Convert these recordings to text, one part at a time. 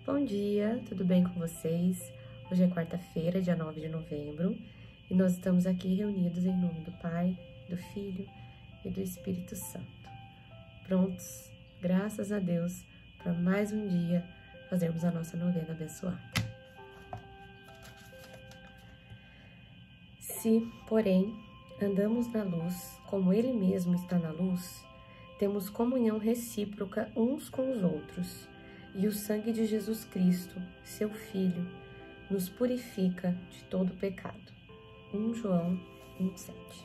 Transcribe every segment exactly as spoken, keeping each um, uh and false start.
Bom dia, tudo bem com vocês? Hoje é quarta-feira, dia nove de novembro, e nós estamos aqui reunidos em nome do Pai, do Filho e do Espírito Santo. Prontos, graças a Deus, para mais um dia fazermos a nossa novena abençoada. Se, porém, andamos na luz, como Ele mesmo está na luz, temos comunhão recíproca uns com os outros, e o sangue de Jesus Cristo, seu Filho, nos purifica de todo pecado. Primeiro João um, sete.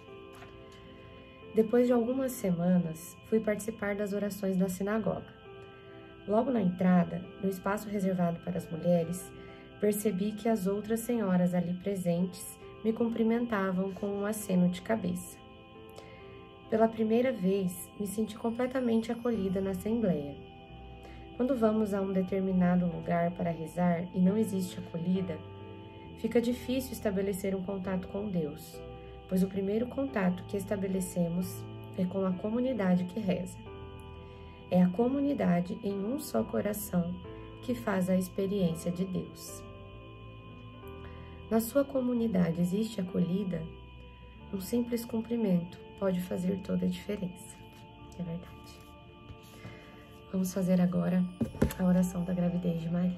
Depois de algumas semanas, fui participar das orações da sinagoga. Logo na entrada, no espaço reservado para as mulheres, percebi que as outras senhoras ali presentes me cumprimentavam com um aceno de cabeça. Pela primeira vez, me senti completamente acolhida na assembleia. Quando vamos a um determinado lugar para rezar e não existe acolhida, fica difícil estabelecer um contato com Deus, pois o primeiro contato que estabelecemos é com a comunidade que reza. É a comunidade em um só coração que faz a experiência de Deus. Na sua comunidade existe acolhida? Um simples cumprimento pode fazer toda a diferença. É verdade. Vamos fazer agora a oração da gravidez de Maria.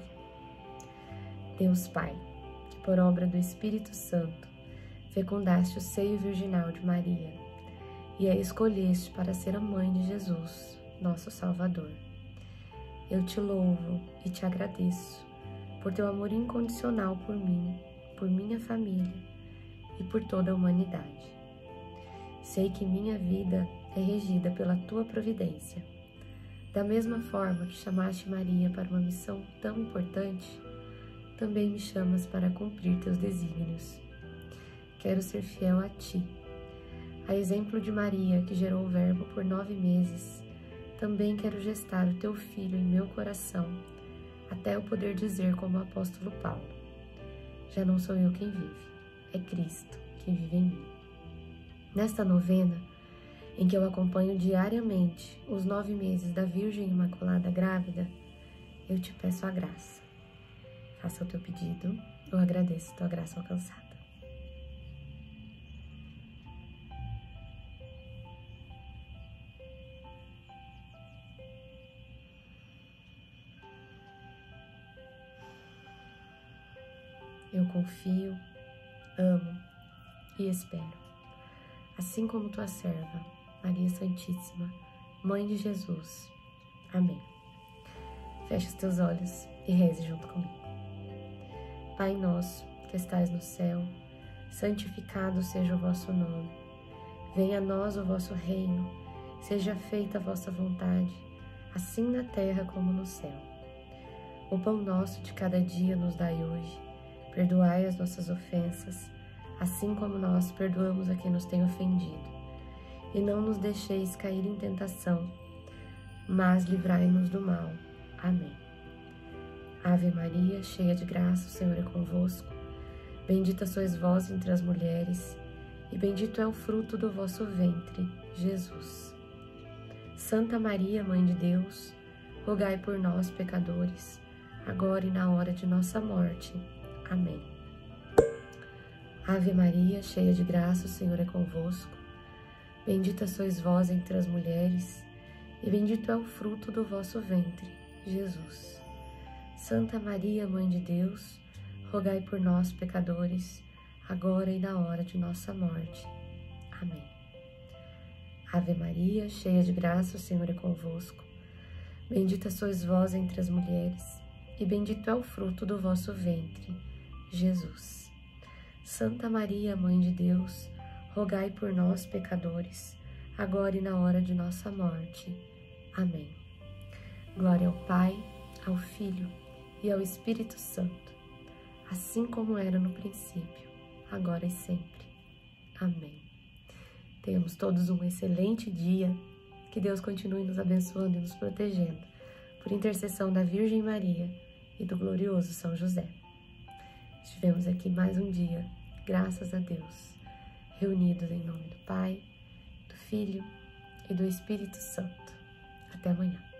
Deus Pai, que por obra do Espírito Santo fecundaste o seio virginal de Maria e a escolheste para ser a mãe de Jesus, nosso Salvador. Eu te louvo e te agradeço por teu amor incondicional por mim, por minha família e por toda a humanidade. Sei que minha vida é regida pela tua providência. Da mesma forma que chamaste Maria para uma missão tão importante, também me chamas para cumprir teus desígnios. Quero ser fiel a ti. A exemplo de Maria, que gerou o Verbo por nove meses, também quero gestar o teu Filho em meu coração, até eu poder dizer como o apóstolo Paulo: já não sou eu quem vive, é Cristo quem vive em mim. Nesta novena, em que eu acompanho diariamente os nove meses da Virgem Imaculada Grávida, eu te peço a graça. Faça o teu pedido, eu agradeço a tua graça alcançada. Eu confio, amo e espero, assim como tua serva, Maria Santíssima, Mãe de Jesus. Amém. Feche os teus olhos e reze junto comigo. Pai nosso, que estais no céu, santificado seja o vosso nome. Venha a nós o vosso reino, seja feita a vossa vontade, assim na terra como no céu. O pão nosso de cada dia nos dai hoje. Perdoai as nossas ofensas, assim como nós perdoamos a quem nos tem ofendido. E não nos deixeis cair em tentação, mas livrai-nos do mal. Amém. Ave Maria, cheia de graça, o Senhor é convosco. Bendita sois vós entre as mulheres, e bendito é o fruto do vosso ventre, Jesus. Santa Maria, Mãe de Deus, rogai por nós, pecadores, agora e na hora de nossa morte. Amém. Ave Maria, cheia de graça, o Senhor é convosco. Bendita sois vós entre as mulheres, e bendito é o fruto do vosso ventre, Jesus. Santa Maria, Mãe de Deus, rogai por nós, pecadores, agora e na hora de nossa morte. Amém. Ave Maria, cheia de graça, o Senhor é convosco. Bendita sois vós entre as mulheres, e bendito é o fruto do vosso ventre, Jesus. Santa Maria, Mãe de Deus, rogai por nós, pecadores, agora e na hora de nossa morte. Amém. Glória ao Pai, ao Filho e ao Espírito Santo, assim como era no princípio, agora e sempre. Amém. Tenhamos todos um excelente dia, que Deus continue nos abençoando e nos protegendo, por intercessão da Virgem Maria e do glorioso São José. Estivemos aqui mais um dia, graças a Deus, reunidos em nome do Pai, do Filho e do Espírito Santo. Até amanhã.